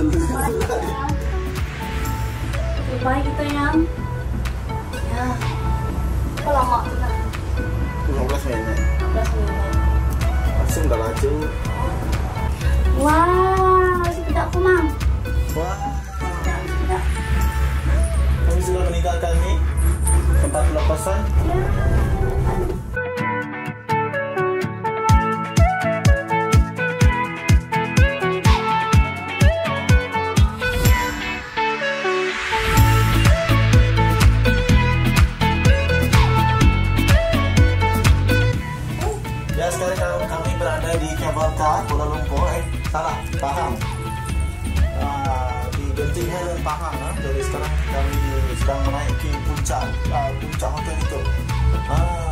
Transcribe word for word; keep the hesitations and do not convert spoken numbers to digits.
Bye kita yang. Ya. Kok lama kita? lima belas menit. lima belas menit. Langsung dah laju. Wow, tidak aku mang. Wah. Tidak, tidak. Kami sudah meninggalkan ni tempat pelepasan. Ya. Ya, sekarang kami berada di Cable Car, Kuala Lumpur. Eh, salah, Pahang. Uh, di Genting Highland, Pahang. Eh. Jadi sekarang kami sedang menaiki puncak, uh, puncak hotel itu. Uh,